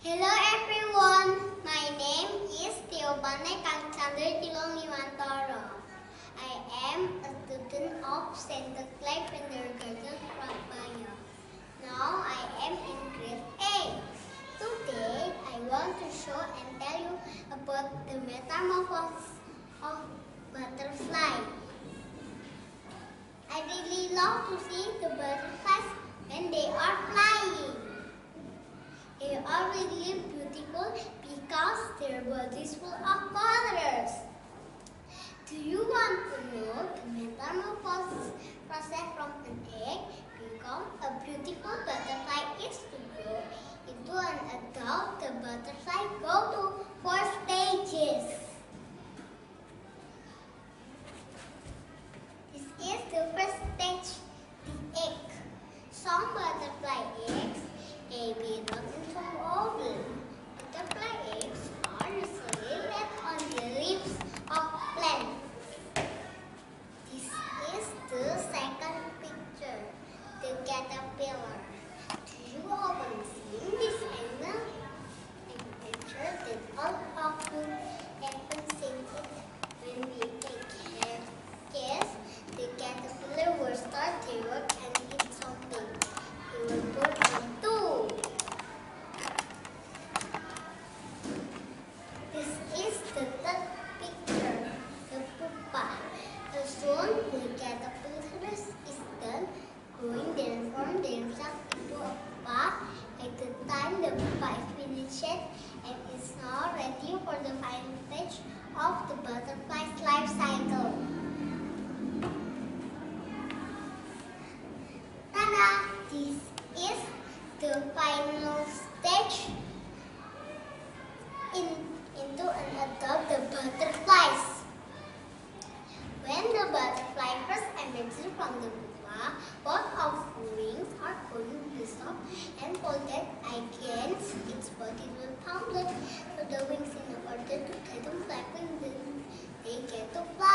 Hello everyone, my name is Tiobane Kalchandra Tilongiwantoro. I am a student of St. Clair Kindergarten, Surabaya. Now I am in grade 8. Today I want to show and tell you about the metamorphosis of butterfly. I really love to see the butterflies when they are flying. They are really beautiful because their body is full of colors. Do you want to know the metamorphosis process from an egg become a beautiful butterfly is to grow into an adult? The butterfly go to 4 stages. This is the first stage, the egg. Some butterfly eggs may be round and some oval. Butterfly eggs are usually laid on the leaves of plants. This is the second picture, the caterpillar. Do you often see this animal? I'm sure that all of you haven't seen it. When we take care, yes, the caterpillar will start to work and eat something. He will put on two. This is the third picture, the pupa. As soon the caterpillar is done growing, they form themselves into a pupa. At the time the pupa is finished and is now ready for the final stage of the butterfly's life cycle. Tada! This is the final stage into an adult, the butterflies. When the butterfly first emerges from the pupa, both of wings are going to be soft and folded against its body will pounded to the wings in order to get them flapping. Then they get to fly.